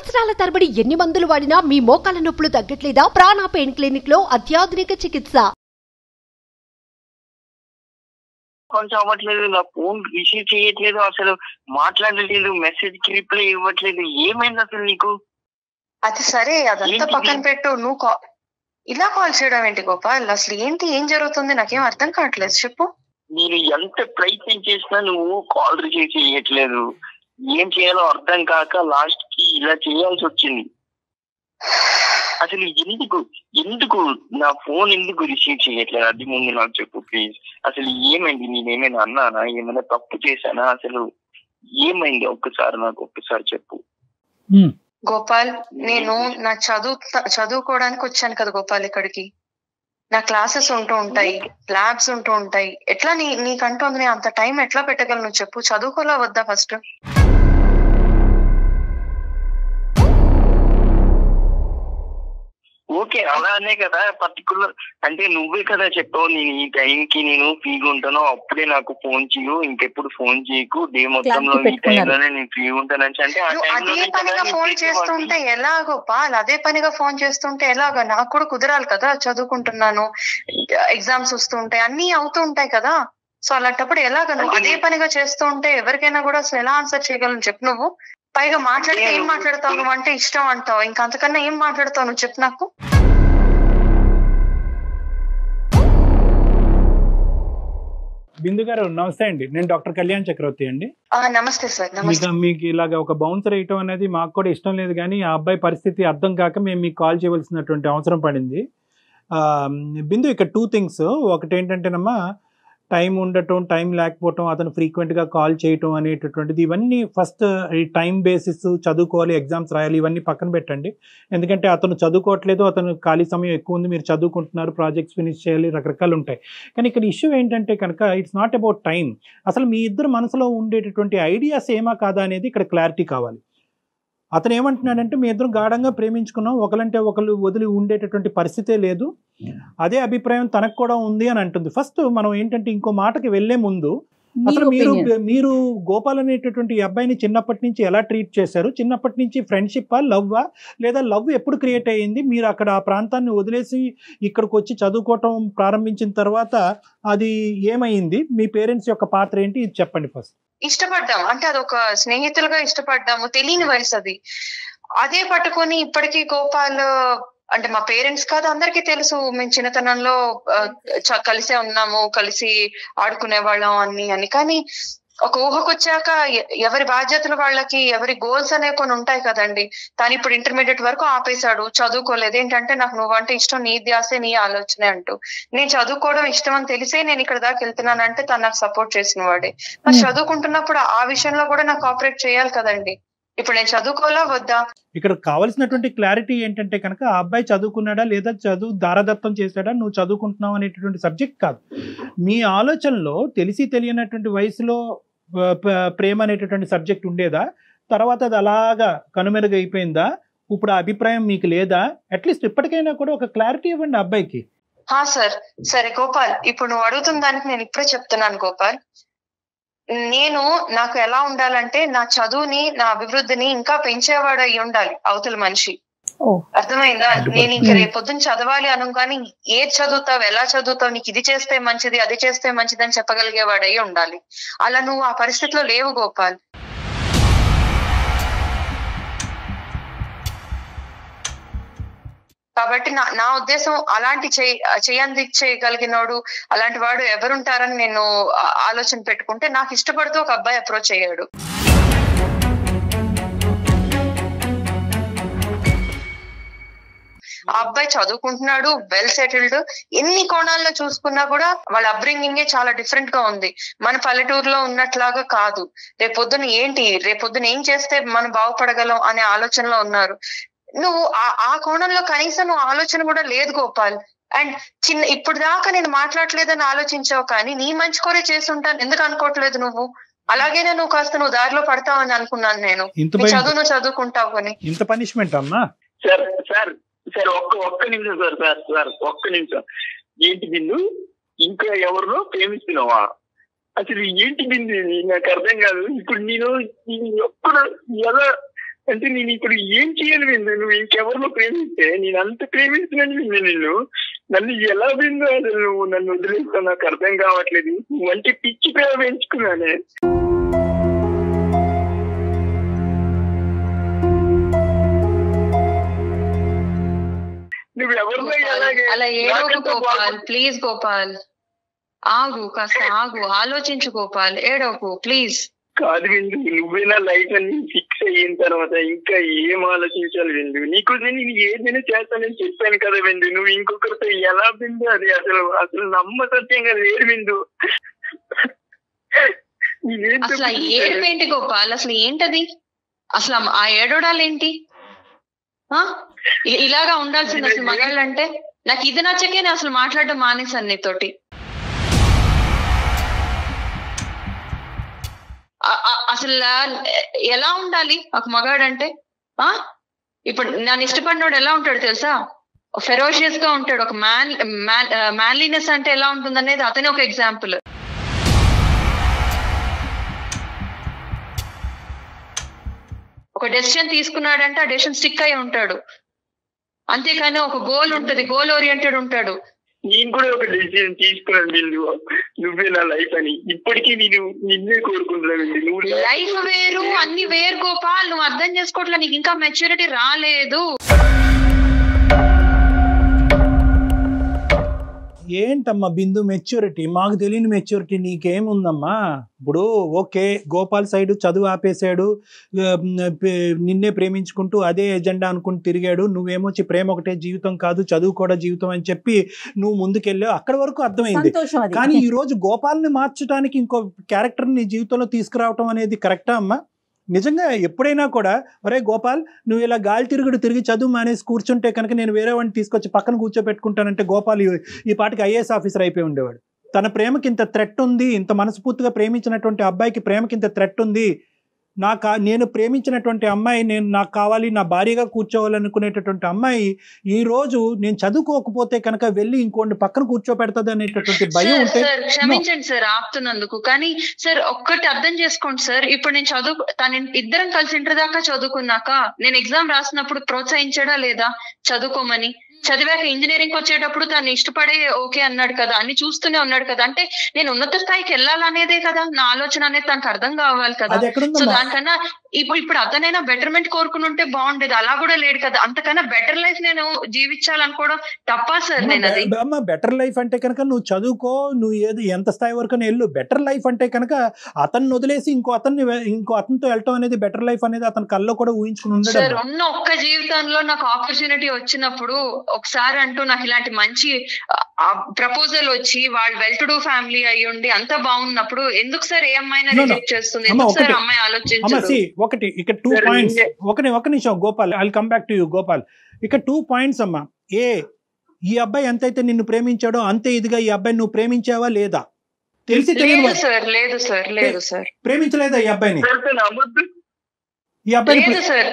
సంవత్సరాల తరబడి ఎన్ని మందులు వాడినా మీ మోకాల నొప్పులు తగ్గట్లేదా? ప్రాణ పెయిన్ క్లినిక్ లో అత్యాధునిక చికిత్స. కొంచెం అవ్వట్లేదు, నా ఫోన్ రిసీవ్ చేయట్లేదు, అసలు మాట్లాడలేదు, మెసేజ్ కి రిప్లై ఇవ్వట్లేదు. ఏమైంది అసలు నీకు? అది సరే, అదంతా పక్కన పెట్టు. నువ్వు ఇలా కాల్ చేయడం ఏంటి గోపాల్? అసలు ఏంటి, ఏం జరుగుతుంది? నాకేం అర్థం కావట్లేదు, చెప్పు. నేను ఎంత ప్రయత్నం చేసినా నువ్వు కాల్ రిసీవ్ చేయట్లేదు. ఏం చేయాలో అర్థం కాక లాస్ట్ కి ఇలా చేయాల్సి వచ్చింది. అసలు ఎందుకు నా ఫోన్ ఎందుకు రిసీవ్ చేయట్లేదు? అది ముందు నాకు చెప్పు ప్లీజ్. అసలు ఏమైంది? నేనేమైనా అన్నానా? ఏమైనా తప్పు చేశానా? అసలు ఏమైంది? ఒక్కసారి చెప్పు. గోపాల్, నేను నా చదువుకోవడానికి వచ్చాను కదా గోపాల్ ఇక్కడికి. నా క్లాసెస్ ఉంటూ ఉంటాయి, ల్యాబ్స్ ఉంటూ ఉంటాయి. ఎట్లా నీకంటూ అంత టైం ఎట్లా పెట్టగలను చెప్పు? చదువుకోలా వద్దా ఫస్ట్? ఓకే, అలానే కదా. పర్టికులర్ అంటే నువ్వే కదా చెప్పావు, నేను ఈ టైంకి నేను ఫ్రీగా ఉంటాను, అప్పుడే నాకు ఫోన్ చేయు, ఇంకెప్పుడు ఫోన్ చేయకు, డే మొత్తంలో ఈ టైంలోనే నేను ఫ్రీగా ఉంటానని. అంటే అదే పనిగా ఫోన్ చేస్తుంటే ఎలా గోపాల్? అదే పనిగా ఫోన్ చేస్తుంటే ఎలాగా? నాకు కూడా కుదరాలి కదా, చదువుకుంటున్నాను, ఎగ్జామ్స్ వస్తుంటాయి, అన్ని అవుతూ ఉంటాయి కదా. సో అలాంటప్పుడు ఎలాగ? నువ్వు అదే పనిగా చేస్తూ ఉంటే ఎవరికైనా కూడా అసలు ఎలా ఆన్సర్ చేయగలను చెప్పు నువ్వు? పైగా మాట్లాడితే ఏం మాట్లాడతావు నువ్వు? అంటే ఇష్టం అంటావు, ఇంకా అంతకన్నా ఏం మాట్లాడతావు నువ్వు చెప్పు నాకు. బిందు గారు నమస్తే అండి, నేను డాక్టర్ కళ్యాణ్ చక్రవర్తి అండి. నమస్తే సార్. నమస్తే. మీకు ఇలాగ ఒక బౌన్సర్ వేయటం అనేది మాకు కూడా ఇష్టం లేదు, కానీ ఆ అబ్బాయి పరిస్థితి అర్థం కాక మేము మీకు కాల్ చేయవలసినటువంటి అవసరం పడింది. బిందు, ఇక్కడ 2 థింగ్స్. ఒకటి ఏంటంటేనమ్మా, టైం ఉండటం, టైం లేకపోవటం, అతను ఫ్రీక్వెంట్గా కాల్ చేయటం అనేటటువంటిది, ఇవన్నీ ఫస్ట్ ఈ టైం బేసిస్, చదువుకోవాలి, ఎగ్జామ్స్ రాయాలి, ఇవన్నీ పక్కన పెట్టండి. ఎందుకంటే అతను చదువుకోవట్లేదు, అతను ఖాళీ సమయం ఎక్కువ ఉంది, మీరు చదువుకుంటున్నారు, ప్రాజెక్ట్స్ ఫినిష్ చేయాలి, రకరకాలు ఉంటాయి. కానీ ఇక్కడ ఇష్యూ ఏంటంటే కనుక ఇట్స్ నాట్ అబౌట్ టైం. అసలు మీ ఇద్దరు మనసులో ఉండేటటువంటి ఐడియాస్ ఏమా కాదా అనేది ఇక్కడ క్లారిటీ కావాలి. అతను ఏమంటున్నాడంటే, మీ ఇద్దరు గాఢంగా ప్రేమించుకున్నాం, ఒకరంటే ఒకరు వదిలి ఉండేటటువంటి పరిస్థితే లేదు, అదే అభిప్రాయం తనకు కూడా ఉంది అని అంటుంది. ఫస్ట్ మనం ఏంటంటే ఇంకో మాటకి వెళ్లే ముందు అసలు మీరు గోపాల్ అనేటటువంటి అబ్బాయిని చిన్నప్పటి నుంచి ఎలా ట్రీట్ చేశారు? చిన్నప్పటి నుంచి ఫ్రెండ్షిప్పా, లవ్వా, లేదా లవ్ ఎప్పుడు క్రియేట్ అయ్యింది? మీరు అక్కడ ఆ ప్రాంతాన్ని వదిలేసి ఇక్కడికి వచ్చి చదువుకోవటం ప్రారంభించిన తర్వాత అది ఏమైంది? మీ పేరెంట్స్ యొక్క పాత్ర ఏంటి? ఇది చెప్పండి ఫస్ట్. ఇష్టపడ్డాం అంటే అదొక స్నేహితులుగా ఇష్టపడ్డాము, తెలియని వయసు అది. అదే పట్టుకొని ఇప్పటికీ గోపాల్ అంటే మా పేరెంట్స్ కాదు, అందరికీ తెలుసు, మేము చిన్నతనంలో కలిసే ఉన్నాము, కలిసి ఆడుకునే వాళ్ళం అన్ని. కానీ ఒక ఊహకొచ్చాక ఎవరి బాధ్యతలు వాళ్ళకి, ఎవరి గోల్స్ అనే కొన్ని ఉంటాయి కదండి. తను ఇప్పుడు ఇంటర్మీడియట్ వరకు ఆపేశాడు, చదువుకోలేదు. ఏంటంటే నాకు నువ్వంటే ఇష్టం, నీ ధ్యాసే నీ ఆలోచనే అంటూ. నేను చదువుకోవడం ఇష్టం అని తెలిసే నేను ఇక్కడ దాకా వెళ్తున్నానంటే తను నాకు సపోర్ట్ చేసిన వాడే. మరి చదువుకుంటున్నప్పుడు ఆ విషయంలో కూడా నాకు కోఆపరేట్ చేయాలి కదండి. ఇప్పుడు నేను చదువుకోవాలా వద్దా? ఇక్కడ కావాల్సినటువంటి క్లారిటీ ఏంటంటే కనుక, ఆ అబ్బాయి చదువుకున్నాడా లేదా చదువు దారదత్తం చేశాడా, నువ్వు చదువుకుంటున్నావు అనేటటువంటి సబ్జెక్ట్ కాదు. మీ ఆలోచనలో తెలిసి తెలియనటువంటి వయసులో ప్రేమ అనేటటువంటి సబ్జెక్ట్ ఉండేదా? తర్వాత అది అలాగా కనుమెరుగైపోయిందా? ఇప్పుడు ఆ అభిప్రాయం మీకు లేదా? అట్లీస్ట్ ఇప్పటికైనా కూడా ఒక క్లారిటీ ఇవ్వండి అబ్బాయికి. సార్, సరే గోపాల్, ఇప్పుడు నువ్వు అడుగుతున్న దానికి నేను ఇప్పుడే చెప్తున్నాను గోపాల్. నాకు ఎలా ఉండాలంటే, నా చదువుని, నా అభివృద్ధిని ఇంకా పెంచేవాడు అయి ఉండాలి అవతల మనిషి. అర్థమైందా? నేను ఇంక రేపొద్దున చదవాలి అనగానే ఏది చదువుతావు, ఎలా చదువుతావు, నీకు ఇది చేస్తే మంచిది, అది చేస్తే మంచిది అని చెప్పగలిగేవాడై ఉండాలి. అలా నువ్వు ఆ పరిస్థితిలో లేవు గోపాల్. కాబట్టి నా ఉద్దేశం, అలాంటి చేయగలిగినోడు, అలాంటి వాడు ఎవరుంటారని నేను ఆలోచన పెట్టుకుంటే, నాకు ఇష్టపడుతూ ఒక అబ్బాయి అప్రోచ్ అయ్యాడు. ఆ అబ్బాయి చదువుకుంటున్నాడు, వెల్ సెటిల్డ్. ఎన్ని కోణాల్లో చూసుకున్నా కూడా వాళ్ళ అప్బ్రింగింగే చాలా డిఫరెంట్ గా ఉంది. మన పల్లెటూరులో ఉన్నట్లాగా కాదు. రేపొద్దున ఏం చేస్తే మనం బాగుపడగలం అనే ఆలోచనలో ఉన్నారు. నువ్వు ఆ కోణంలో కనీసం నువ్వు ఆలోచన కూడా లేదు గోపాల్. అండ్ ఇప్పుడు దాకా నేను మాట్లాడలేదని ఆలోచించావు, కానీ నీ మంచి కోరే చేస్తుంటాను ఎందుకు అనుకోవట్లేదు నువ్వు? అలాగేనే నువ్వు కాస్త దారిలో పడతావని అనుకున్నాను నేను. చదువు చదువుకుంటావు అని. ఇంత పనిష్మెంట్ అమ్మా? సార్ ఒక్క నిమిషం సార్, ఒక్క నిమిషం. ఏంటి బిందు, ఇంకా ఎవరినో ప్రేమిస్తున్నావా? అసలు ఏంటి బిందు, నాకు అర్థం కాదు. ఇప్పుడు నేను ఎప్పుడు ఎలా అంటే నేను ఇప్పుడు ఏం చేయాలి విందు? నువ్వు ఇంకెవరిలో ప్రేమిస్తే నేను అంత ప్రేమిస్తున్నాను విందు నిన్ను. నన్ను ఎలా విందు అసలు నువ్వు నన్ను వదిలేస్తావు నాకు అర్థం కావట్లేదు. నువ్వు అంటే పిచ్చి ప్రేమ పెంచుకున్నానే. నువ్వు ఎవరిలో ఎలాగే అలా ఏడవకు గోపాల్, ప్లీజ్ గోపాల్ ఆగు, కాస్త ఆగు, ఆలోచించు గోపాల్, ఏడవకు ప్లీజ్. కాదు విందు, నువ్వేనా లైఫ్ అని ఫిక్స్ అయిన తర్వాత ఇంకా ఏం ఆలోచించాలి విందు? నీకోసం నేను ఏదైనా చేస్తానని చెప్పాను కదా విందు. నువ్వు ఇంకొకరితో ఎలా విందు? అది అసలు అసలు నమ్మసత్యంగా లేదు విందు. అసలు ఏడుపేంటి గోపాల్? అసలు ఏంటది? అసలు ఆ ఏడవడాలేంటి? ఇలాగా ఉండాల్సింది అసలు మగాళ్ళు అంటే. నాకు ఇది నచ్చకే నేను అసలు మాట్లాడడం మానేసాను నీతోటి. అసలు ఎలా ఉండాలి ఒక మగాడంటే? ఇప్పుడు నన్ను ఇష్టపడినోడు ఎలా ఉంటాడు తెలుసా? ఫెరోషియస్ గా ఉంటాడు. ఒక మ్యాన్లీనెస్ అంటే ఎలా ఉంటుంది అనేది అతనే ఒక ఎగ్జాంపుల్. ఒక డెసిషన్ తీసుకున్నాడంటే ఆ డెసిషన్ స్టిక్ అయి ఉంటాడు. అంతేకాని ఒక గోల్ ఉంటది, గోల్ ఓరియంటెడ్ ఉంటాడు. నేను కూడా ఒక డెసిషన్ తీసుకున్నాను బిందు, నువ్వే నా లైఫ్ అని. ఇప్పటికీ నేను నిన్నే కోరుకుంటున్నాను. నువ్వు లైఫ్ వేరు, అన్ని వేరు గోపాల్. నువ్వు అర్థం చేసుకోవట్లే, నీకు ఇంకా మెచ్యూరిటీ రాలేదు. ఏంటమ్మా బిందు మెచ్యూరిటీ? మాకు తెలియని మెచ్యూరిటీ నీకేముందమ్మా? ఇప్పుడు ఓకే, గోపాల్ సైడ్ చదువు ఆపేశాడు, నిన్నే ప్రేమించుకుంటూ అదే ఎజెండా అనుకుని తిరిగాడు. నువ్వేమొచ్చి ప్రేమ ఒకటే జీవితం కాదు, చదువు కూడా జీవితం అని చెప్పి నువ్వు ముందుకెళ్ళావు. అక్కడి వరకు అర్థమైంది. కానీ ఈ రోజు గోపాల్ని మార్చడానికి ఇంకో క్యారెక్టర్ నీ జీవితంలో తీసుకురావటం అనేది కరెక్టా అమ్మా? నిజంగా ఎప్పుడైనా కూడా ఒరే గోపాల్ నువ్వు ఇలా గాలి తిరిగి చదువు మానేసి కూర్చుంటే కనుక నేను వేరే వాడిని తీసుకొచ్చి పక్కన కూర్చోబెట్టుకుంటానంటే గోపాల్ ఈ పాటికి ఐఏఎస్ ఆఫీసర్ అయిపోయి ఉండేవాడు. తన ప్రేమకి ఇంత థ్రెట్ ఉంది, ఇంత మనస్ఫూర్తిగా ప్రేమించినటువంటి అబ్బాయికి ప్రేమకి ఇంత థ్రెట్ ఉంది, నేను ప్రేమించినటువంటి అమ్మాయి నాకు కావాలి, నా భార్యగా కూర్చోవాలనుకునేటటువంటి అమ్మాయి ఈ రోజు నేను చదువుకోకపోతే కనుక వెళ్ళి ఇంకోటి పక్కన కూర్చోపెడతాది అనేటటువంటి భయం ఉంటే. క్షమించండి సార్ ఆపుతున్నందుకు, కానీ సార్ ఒక్కటి అర్థం చేసుకోండి సార్. ఇప్పుడు నేను ఇద్దరం కలిసి ఇంటర్ దాకా చదువుకున్నాక నేను ఎగ్జామ్ రాసినప్పుడు ప్రోత్సహించడా లేదా చదువుకోమని? చదివాక ఇంజనీరింగ్ వచ్చేటప్పుడు తను ఇష్టపడే ఓకే అన్నాడు కదా, అన్ని చూస్తూనే ఉన్నాడు కదా. అంటే నేను ఉన్నత స్థాయికి వెళ్ళాలనేదే కదా నా ఆలోచన అనేది తనకు అర్థం కావాలి కదా. సో దానికన్నా ఇప్పుడు అతనైనా బెటర్మెంట్ కోరుకుని ఉంటే బాగుండేది. అలా కూడా లేడు కదా. అంతకన్నా బెటర్ లైఫ్ నేను జీవించాలనుకోవడం తప్పా సార్? నేను అది బెటర్ లైఫ్ అంటే కనుక నువ్వు చదువుకో, నువ్వు ఎంత స్థాయి వరకు వెళ్ళు. బెటర్ లైఫ్ అంటే కనుక అతన్ని వదిలేసి ఇంకో అతనితో వెళ్ళటం అనేది బెటర్ లైఫ్ అనేది అతని కల్లో కూడా ఊహించుకుని ఉండదు సార్. ఉన్న ఒక్క జీవితంలో నాకు ఆపర్చునిటీ వచ్చినప్పుడు ఒకసారి అంటూ నాకు ఇలాంటి మంచి ప్రపోజల్ వచ్చి వాళ్ళు వెల్ టు డూ ఫ్యామిలీ అయ్యి ఉండి అంత బాగున్నప్పుడు ఎందుకు సార్ ఏ అమ్మాయిని రిజెక్ట్ చేస్తుంది? ఎందుకు సార్ అమ్మాయి ఆలోచించదు? ఒకటి ఇక్కడ 2 పాయింట్స్. ఒక నిమిషం Gopal, I will come back to you Gopal. ఇక్కడ 2 పాయింట్స్ అమ్మా. ఈ అబ్బాయి ఎంతైతే నిన్ను ప్రేమించాడో అంతే ఇదిగా ఈ అబ్బాయి నువ్వు ప్రేమించావా లేదా? తెలిసి తెలియదు సార్. లేదు సార్ ప్రేమించలేదా ఈ అబ్బాయిని? ఈ అబ్బాయి లేదు సార్.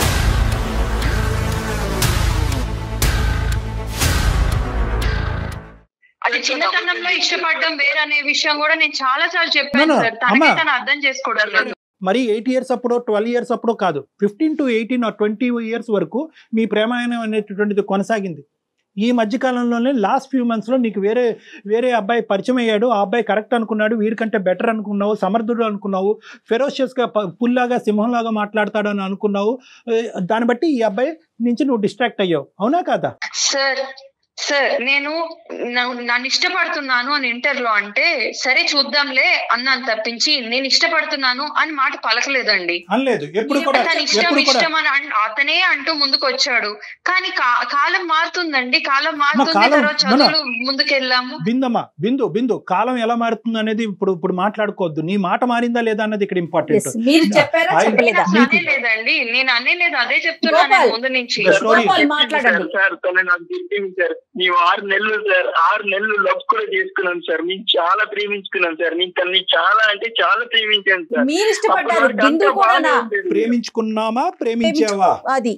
అది చిన్నతనంలో ఇష్టపడడం వేరనే విషయం కూడా నేను చాలా సార్లు చెప్పాను సార్. తను అర్థం చేసుకోవడం లేదు. మరి 8 years అప్పుడో 12 years అప్పుడో కాదు, 15 to 18 or 20 years వరకు మీ ప్రేమాయణం అనేటటువంటిది కొనసాగింది. ఈ మధ్యకాలంలోనే లాస్ట్ ఫ్యూ మంత్స్లో నీకు వేరే అబ్బాయి పరిచయం అయ్యాడు. ఆ అబ్బాయి కరెక్ట్ అనుకున్నాడు, వీడికంటే బెటర్ అనుకున్నావు, సమర్థుడు అనుకున్నావు, ఫెరోషియస్గా పుల్లాగా సింహంలాగా మాట్లాడతాడు అని అనుకున్నావు. దాన్ని బట్టి ఈ అబ్బాయి నుంచి నువ్వు డిస్ట్రాక్ట్ అయ్యావు, అవునా కాదా? సార్ నేను నన్ను ఇష్టపడుతున్నాను అని ఇంటర్లో అంటే సరే చూద్దాంలే అన్నాను తప్పించి నేను ఇష్టపడుతున్నాను అని మాట పలకలేదండి. తన ఇష్టం అని అతనే అంటూ ముందుకు వచ్చాడు. కానీ కాలం మారుతుందండి, కాలం మారుతుంది, తర్వాత చదువులు ముందుకెళ్ళాము. బిందు కాలం ఎలా మారుతుంది అనేది ఇప్పుడు మాట్లాడుకోవద్దు. నీ మాట మారిందా లేదా అన్నది ఇక్కడ ఇంపార్టెంట్. లేదండి, నేను అనేలేదు, అదే చెప్తున్నాను ముందు నుంచి. నీవు 6 నెలలు సార్, 6 నెలలు లవ్ కూడా చేసుకున్నాం సార్. మీకు చాలా ప్రేమించుకున్నాం సార్. మీకు తనని చాలా అంటే చాలా ప్రేమించాను సార్. ప్రేమించుకున్నామా ప్రేమించావా? అది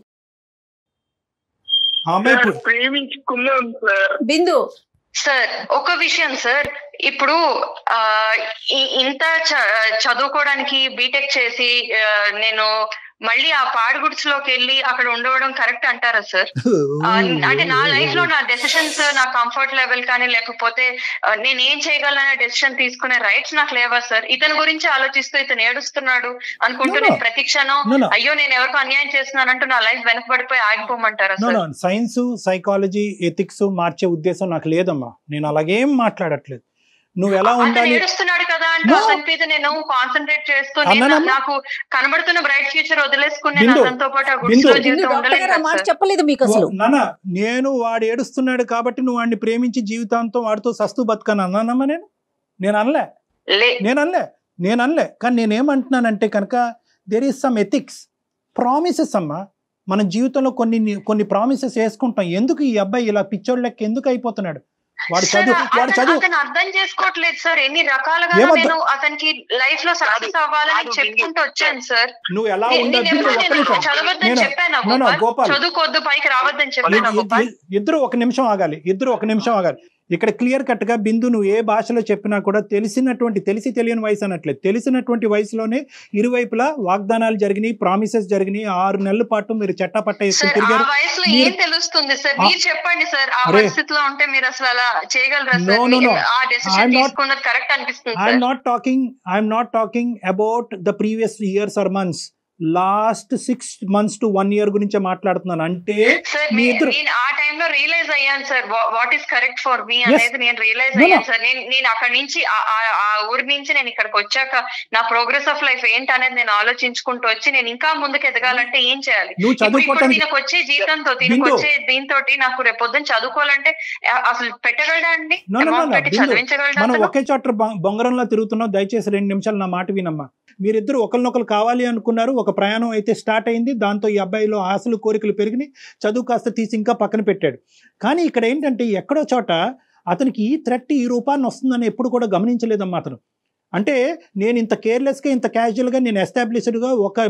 ప్రేమించుకున్నాం సార్. బిందు సార్ ఒక విషయం సార్, ఇప్పుడు ఇంత చదువుకోవడానికి బీటెక్ చేసి నేను మళ్ళీ ఆ పాడుగుడ్స్లోకి వెళ్ళి అక్కడ ఉండవడం కరెక్ట్ అంటారా సార్? అంటే నా లైఫ్ లో నా డెసిషన్స్, నా కంఫర్ట్ లెవెల్ కానీ లేకపోతే నేను ఏం చేయగలనే డెసిషన్ తీసుకునే రైట్స్ నాకు లేవా సార్? ఇతని గురించి ఆలోచిస్తూ ఇతను ఏడుస్తున్నాడు అనుకుంటూ నేను ప్రతి క్షణం అయ్యో నేను ఎవరికో అన్యాయం చేస్తున్నానంటూ నా లైఫ్ వెనకబడిపోయి ఆగిపోమంటారా సార్? సైన్స్, సైకాలజీ, ఎథిక్స్ మార్చే ఉద్దేశం నాకు లేదమ్మా. నేను అలాగేం మాట్లాడట్లేదు. నువ్వు ఎలా ఉండాలి ఏడుస్తున్నాడు కదా అంటే అతని మీద నేను కాన్సన్ట్రేట్ చేస్తూ నాకు కనబడుతున్న బ్రైట్ ఫ్యూచర్ వదిలేసుకుని నేను అతనితో పాటు ఆ గుడ్స్ లో జీవితం ఉండలేదు. చెప్పలేదు మీకు అసలు. నాన్న, నేను వాడు ఏడుస్తున్నాడు కాబట్టి నువ్వు వాడిని ప్రేమించి జీవితాంతం వాడితో సస్తు బతకను అన్నానమ్మా? నేను అనలే. కానీ నేనేమంటున్నానంటే కనుక there is some ethics, promises అమ్మా. మన జీవితంలో కొన్ని ప్రామిసెస్ వేసుకుంటాం. ఎందుకు ఈ అబ్బాయి ఇలా పిచ్చోళ్ళ లెక్క ఎందుకు అయిపోతున్నాడు? వాడు చదువు అర్థం చేసుకోవట్లేదు సార్. ఎన్ని రకాలుగా నేను అతనికి లైఫ్ లో సక్సెస్ అవ్వాలని చెప్పుకుంటూ వచ్చాను సార్. నువ్వు ఎలా ఉండాలి? చదవద్దని చెప్పాను, చదువుకోవద్దు, పైకి రావద్దని చెప్పాను. ఇద్దరు ఒక నిమిషం ఆగాలి. ఇక్కడ క్లియర్ కట్ గా బిందు, నువ్వు ఏ భాషలో చెప్పినా కూడా తెలిసి తెలియని వయసు అనట్లేదు. తెలిసినటువంటి వయసులోనే ఇరువైపులా వాగ్దానాలు జరిగినాయి, ప్రామిసెస్ జరిగినాయి. 6 నెలల పాటు మీరు చట్టపట్ట వేసుకుని తిరిగారు. వయసులో ఏం తెలుస్తుంది సార్? మీరు చెప్పండి సార్. ఆ పరిస్థితిలో ఉంటే మీరు అసలు అలా చేయగలరా సార్? ఆ డెసిషన్ తీసుకున్నది కరెక్ట్ అనిపిస్తుంది. I'm not talking about the previous years or months. Last 6 months to 1 year గురించి మాట్లాడుతున్నాను. అంటే నేను ఆ టైంలో రియలైజ్ అయ్యాను sir what is correct for me అనేది. నేను రియలైజ్ అయ్యాను సార్. నేను అక్కడి నుంచి ఆ ఊరి నుంచి నేను ఇక్కడికి వచ్చాక నా ప్రోగ్రెస్ ఆఫ్ లైఫ్ ఏంటి అనేది నేను ఆలోచించుకుంటూ వచ్చి నేను ఇంకా ముందుకు ఎదగాలంటే ఏం చేయాలి? దీనికి వచ్చే జీతంతో దీంతో నాకు రేపొద్దున చదువుకోవాలంటే అసలు పెట్టగలడా అండి? చదివించగలడా? మనం ఒకే చోట బొంగరంలో తిరుగుతున్నాం. దయచేసి 2 నిమిషాలు నా మాట వినమ్మా. మీరిద్దరు ఒకరినొకరు కావాలి అనుకున్నారు. ఒక ప్రయాణం అయితే స్టార్ట్ అయింది. దాంతో ఈ అబ్బాయిలో ఆశలు, కోరికలు పెరిగినాయి. చదువు కాస్త తీసి ఇంకా పక్కన పెట్టాడు. కానీ ఇక్కడ ఏంటంటే ఎక్కడో చోట అతనికి ఈ థ్రెట్, ఈ రూపాన్ని వస్తుందని ఎప్పుడు కూడా గమనించలేదమ్మా అతను. అంటే నేను ఇంత కేర్లెస్గా, ఇంత క్యాజువల్గా, నేను ఎస్టాబ్లిష్డ్గా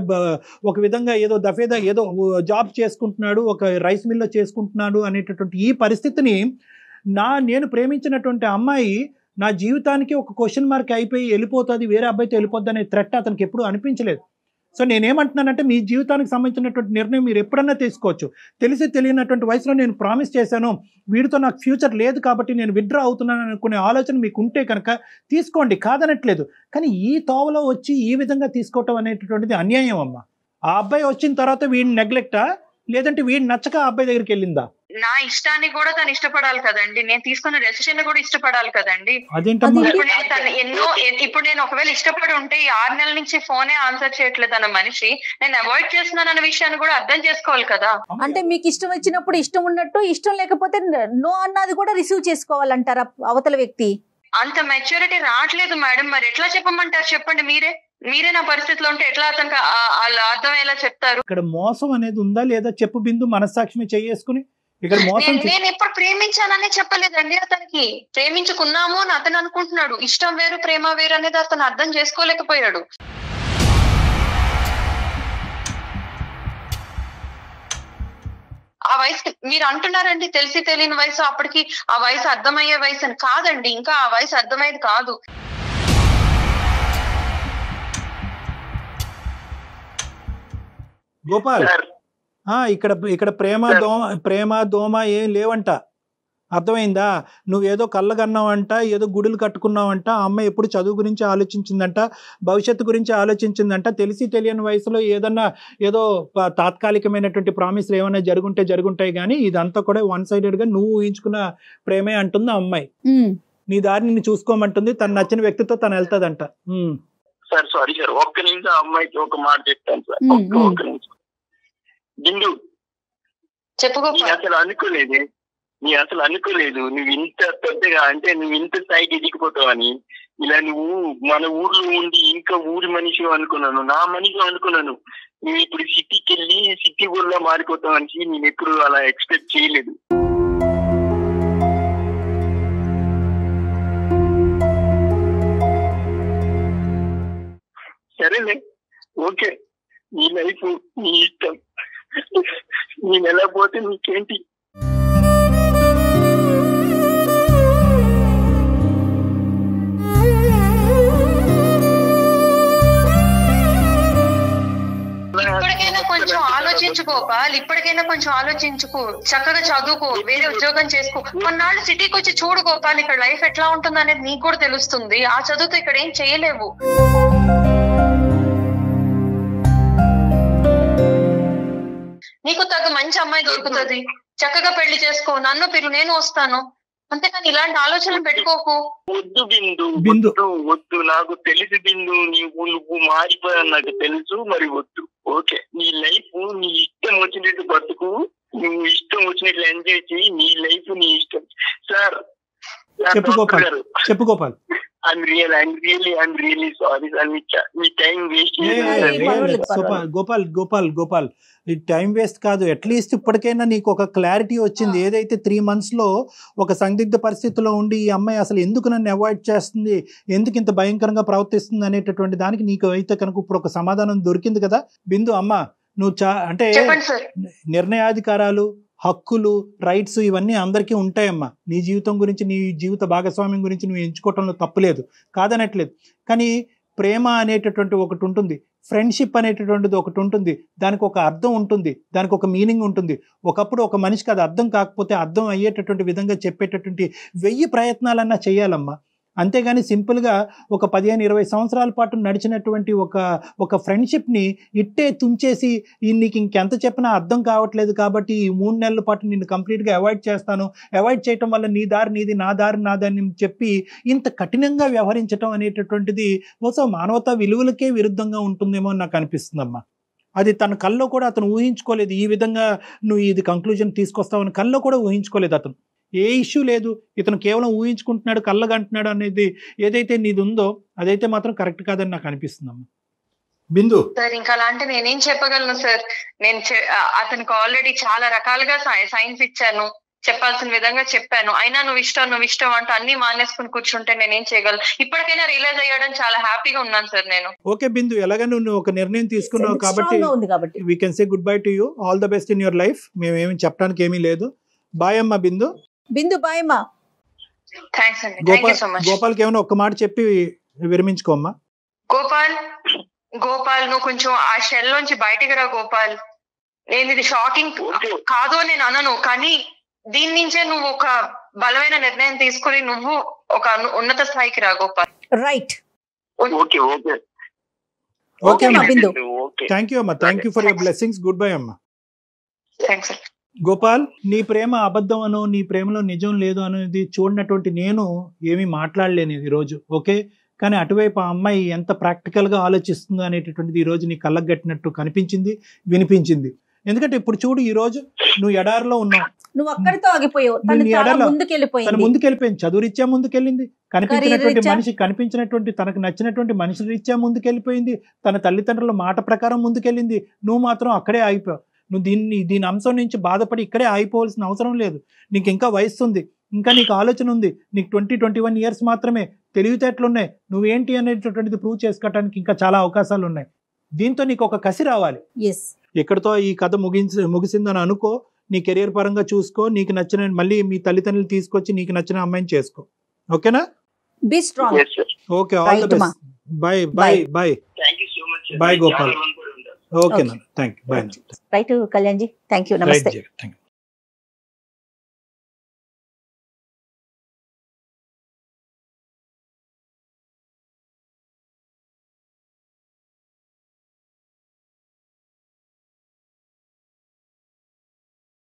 ఒక విధంగా ఏదో దఫేదా ఏదో జాబ్ చేసుకుంటున్నాడు, ఒక రైస్ మిల్లో చేసుకుంటున్నాడు అనేటటువంటి ఈ పరిస్థితిని నేను ప్రేమించినటువంటి అమ్మాయి నా జీవితానికి ఒక క్వశ్చన్ మార్క్ అయిపోయి వెళ్ళిపోతుంది, వేరే అబ్బాయితో వెళ్ళిపోద్ది అనే థ్రెట్ అతనికి ఎప్పుడు అనిపించలేదు. సో నేనేమంటున్నానంటే మీ జీవితానికి సంబంధించినటువంటి నిర్ణయం మీరు ఎప్పుడన్నా తీసుకోవచ్చు. తెలియనటువంటి వయసులో నేను ప్రామిస్ చేశాను, వీడితో నాకు ఫ్యూచర్ లేదు కాబట్టి నేను విత్డ్రా అవుతున్నాను అనుకునే ఆలోచన మీకు ఉంటే కనుక తీసుకోండి, కాదనట్లేదు. కానీ ఈ తోవలో వచ్చి ఈ విధంగా తీసుకోవటం అనేటటువంటిది అన్యాయం అమ్మ. ఆ అబ్బాయి వచ్చిన తర్వాత వీడిని నెగ్లెక్టా, లేదంటే వీడిని నచ్చక ఆ అబ్బాయి దగ్గరికి వెళ్ళిందా? నా ఇష్టాన్ని కూడా తను ఇష్టపడాలి కదండి. నేను తీసుకున్న డెసిషన్ కూడా ఇష్టపడాలి కదండి. ఇప్పుడు నేను ఒకవేళ ఇష్టపడి ఉంటే ఈ 6 నెలల నుంచి ఫోనే ఆన్సర్ చేయట్లేదు అన్న మనిషి నేను అవాయిడ్ చేస్తున్నాను అన్న విషయాన్ని కూడా అర్థం చేసుకోవాలి కదా. అంటే మీకు ఇష్టం వచ్చినప్పుడు ఇష్టం ఉన్నట్టు, ఇష్టం లేకపోతే నో అన్నది కూడా రిసీవ్ చేసుకోవాలంటారా అవతల వ్యక్తి? అంత మెచ్యూరిటీ రావట్లేదు మేడం. మరి ఎట్లా చెప్పమంటారు చెప్పండి? మీరే నా పరిస్థితిలో ఉంటే ఎట్లా అతనికి అర్థం ఎలా చెప్తారు? ఇక్కడ మోసం అనేది ఉందా లేదా చెప్పు బిందు, మనస్సాక్షి చేసుకుని. ఇక్కడ మోసం నేను ఎప్పుడు ప్రేమించానని చెప్పలేదండి. అతనికి ప్రేమించుకున్నాము అని అతను అనుకుంటున్నాడు. ఇష్టం వేరు, ప్రేమ వేరు అనేది అతను అర్థం చేసుకోలేకపోయాడు. ఆ వయసు మీరు అంటున్నారండి తెలిసి తెలియని వయసు, అప్పటికి ఆ వయసు అర్థమయ్యే వయసు అని. కాదండి, ఇంకా ఆ వయసు అర్థమయ్యేది కాదు. గోపాల్, ఇక్కడ ప్రేమ దోమ ఏం లేవంట, అర్థమైందా? నువ్వేదో కళ్ళగన్నావంట, ఏదో గుడులు కట్టుకున్నావంట. ఆ అమ్మాయి ఎప్పుడు చదువు గురించి ఆలోచించిందంట, భవిష్యత్తు గురించి ఆలోచించిందంట. తెలిసి తెలియని వయసులో ఏదో తాత్కాలికమైనటువంటి ప్రామిస్లు ఏమైనా జరుగుంటాయి కానీ ఇదంతా కూడా 1 sided గా నువ్వు ఊహించుకున్న ప్రేమే అంటుంది ఆ అమ్మాయి. నీ దారి నిన్ను చూసుకోమంటుంది, తను నచ్చిన వ్యక్తితో తను వెళ్తాదంట. సార్ సారీ సార్, ఒక్క నిమిషం అమ్మాయికి ఒక మాట చెప్తాను సార్. ఒక్క నిమిషం బిందు, అసలు అనుకోలేదు నువ్వు ఇంత పెద్దగా, అంటే నువ్వు ఇంత స్థాయికి ఎదిగిపోతావని. ఇలా నువ్వు మన ఊర్లో ఉండి ఇంకా ఊరి మనిషి అనుకున్నాను, నా మనిషి అనుకున్నాను. నువ్వు ఇప్పుడు సిటీకి వెళ్ళి సిటీ ఊర్లో మారిపోతావని నేను ఎప్పుడు అలా ఎక్స్పెక్ట్ చేయలేదు. సరేలే, ఓకే, నీ లైఫ్ నీ ఇష్టం, నేను ఎలా పోతే నీకేంటి. ఇప్పటికైనా కొంచెం ఆలోచించు గోపాల్, ఇప్పటికైనా కొంచెం ఆలోచించుకో, చక్కగా చదువుకో, వేరే ఉద్యోగం చేసుకో, కొన్నాళ్ళు సిటీకి వచ్చి చూడు గోపాల్, ఇక్కడ లైఫ్ ఎట్లా ఉంటుంది అనేది నీకు కూడా తెలుస్తుంది. ఆ చదువుతో ఇక్కడ ఏం చేయలేవు. నీకు తగ్గ మంచి అమ్మాయి దొరుకుతుంది, చక్కగా పెళ్లి చేసుకో, నన్ను పిలు, నేను వస్తాను, అంతేకాని ఇలాంటి ఆలోచనలు పెట్టుకోకు. వద్దు బిందు, వద్దు, నాకు తెలుసు బిందు, నువ్వు మారిపోయావు నాకు తెలుసు, మరి వద్దు. ఓకే, నీ లైఫ్ నీ ఇష్టం వచ్చినట్టు బతుకు, నువ్వు ఇష్టం వచ్చినట్లు ఎంజాయ్ చేయి, నీ లైఫ్ నీ ఇష్టం. సార్ చెప్పు Gopal, I'm really sorry sir, మీ టైం వేస్ట్ గోపాల్ ఈ టైం వేస్ట్ కాదు. అట్లీస్ట్ ఇప్పటికైనా నీకు ఒక క్లారిటీ వచ్చింది. ఏదైతే 3 months ఒక సందిగ్ధ పరిస్థితిలో ఉండి ఈ అమ్మాయి అసలు ఎందుకు నన్ను అవాయిడ్ చేస్తుంది, ఎందుకు ఇంత భయంకరంగా ప్రవర్తిస్తుంది అనేటటువంటి దానికి నీకు అయితే కనుక ఇప్పుడు ఒక సమాధానం దొరికింది కదా బిందు. అమ్మ నువ్వు అంటే నిర్ణయాధికారాలు, హక్కులు, రైట్స్ ఇవన్నీ అందరికీ ఉంటాయమ్మా. నీ జీవితం గురించి, నీ జీవిత భాగస్వామ్యం గురించి నువ్వు ఎంచుకోవటంలో తప్పులేదు, కాదనట్లేదు. కానీ ప్రేమ అనేటటువంటి ఒకటి ఉంటుంది, ఫ్రెండ్షిప్ అనేటటువంటిది ఒకటి ఉంటుంది, దానికి ఒక అర్థం ఉంటుంది, దానికి ఒక మీనింగ్ ఉంటుంది. ఒకప్పుడు ఒక మనిషికి అది అర్థం కాకపోతే అర్థం అయ్యేటటువంటి విధంగా చెప్పేటటువంటి 1000 ప్రయత్నాలన్నా చేయాలమ్మా. అంతేగాని సింపుల్గా ఒక 15-20 సంవత్సరాల పాటు నడిచినటువంటి ఒక ఫ్రెండ్షిప్ని ఇట్టే తుంచేసి నీకు ఇంకెంత చెప్పినా అర్థం కావట్లేదు కాబట్టి ఈ 3 నెలల పాటు నిన్ను కంప్లీట్గా అవాయిడ్ చేస్తాను, అవాయిడ్ చేయటం వల్ల నీ దారి నీది, నా దారి నాదని చెప్పి ఇంత కఠినంగా వ్యవహరించడం అనేటటువంటిది బహుశా మానవతా విలువలకే విరుద్ధంగా ఉంటుందేమో అని నాకు అనిపిస్తుందమ్మా. అది తన కల్లో కూడా అతను ఊహించుకోలేదు, ఈ విధంగా నువ్వు ఇది కంక్లూజన్ తీసుకొస్తావని కల్లో కూడా ఊహించుకోలేదు అతను. ఏ ఇష్యూ లేదు, ఇతను కేవలం ఊహించుకుంటున్నాడు, కళ్ళగంటున్నాడు అనేది ఏదైతే నీది ఉందో అదైతే మాత్రం కరెక్ట్ కాదని నాకు అనిపిస్తుందమ్మా. బిందు సార్ ఇంకా అలా అంటే నేనేం చెప్పగలను సార్? నేను అతనికి ఆల్రెడీ చాలా రకాలుగా సైన్స్ ఇచ్చాను, చెప్పాల్సిన విధంగా చెప్పాను, అయినా నువ్వు ఇష్టం అంటూ అన్ని మానేసుకుని కూర్చుంటే నేనేం చేయగలను? ఇప్పటికైనా రియలైజ్ అయ్యాడని చాలా హ్యాపీగా ఉన్నాను సార్ నేను. ఓకే బిందు, ఎలాగ నువ్వు ఒక నిర్ణయం తీసుకున్నావు కాబట్టి we can say good bye to you, all the best in your life. మేమేమి చెప్పడానికి ఏమీ లేదు. బాయ్ అమ్మా బిందు. బాయ్ అమ్మా. థాంక్స్ అండి, థాంక్యూ సో మచ్. గోపాల్కి ఏమైనా ఒక్క మాట చెప్పి విరమించుకోమ్మా. గోపాల్ నువ్వు కొంచెం ఆ షెల్ నుంచి బయటికి రా గోపాల్. నేను ఇది షాకింగ్ కాదు అని నేను అనను, కానీ దీని నుంచే నువ్వు ఒక బలమైన నిర్ణయం తీసుకుని నువ్వు ఒక ఉన్నత స్థాయికి రా గోపాల్. రైట్. ఓకే అమ్మా బిందు, థ్యాంక్ యూ అమ్మా, thank you for your blessings. Good bye అమ్మా. థ్యాంక్స్. గోపాల్, నీ ప్రేమ అబద్ధం అనో, నీ ప్రేమలో నిజం లేదు అనేది చూడనటువంటి నేను ఏమీ మాట్లాడలేను ఈరోజు, ఓకే? కానీ అటువైపు ఆ అమ్మాయి ఎంత ప్రాక్టికల్గా ఆలోచిస్తుందో అనేటటువంటిది ఈరోజు నీ కళ్ళకు కట్టినట్టు కనిపించింది, వినిపించింది. ఎందుకంటే ఇప్పుడు చూడు, ఈ రోజు నువ్వు ఎడారిలో ఉన్నావు, నువ్వు అక్కడితో ఆగిపోయావు, తను ముందుకెళ్ళిపోయింది, చదువురీత్యా ముందుకెళ్ళింది, కనిపించినటువంటి తనకు నచ్చినటువంటి మనుషుల రీత్యా ముందుకెళ్ళిపోయింది, తన తల్లిదండ్రుల మాట ప్రకారం ముందుకెళ్ళింది. నువ్వు మాత్రం అక్కడే ఆగిపోయావు. నువ్వు దీని అంశం నుంచి బాధపడి ఇక్కడే ఆగిపోవాల్సిన అవసరం లేదు. నీకు ఇంకా వయస్సు ఉంది, ఇంకా నీకు ఆలోచన ఉంది, నీకు 20-21 years మాత్రమే, తెలివితేటలున్నాయి, నువ్వేంటి అనేటటువంటిది ప్రూవ్ చేసుకోవడానికి ఇంకా చాలా అవకాశాలు ఉన్నాయి. దీంతో నీకు ఒక కసి రావాలి. ఎక్కడితో ఈ కథ ముగిసిందని అనుకో, నీ కెరీర్ పరంగా చూసుకో, నీకు నచ్చిన మళ్ళీ మీ తల్లిదండ్రులు తీసుకొచ్చి నీకు నచ్చిన అమ్మాయిని చేసుకో, ఓకేనా? Be strong. Okay, all the best. Bye bye bye. Bye Gopal. Okay, thank you. Bye. Right Kalyan ji, thank you, నమస్తే.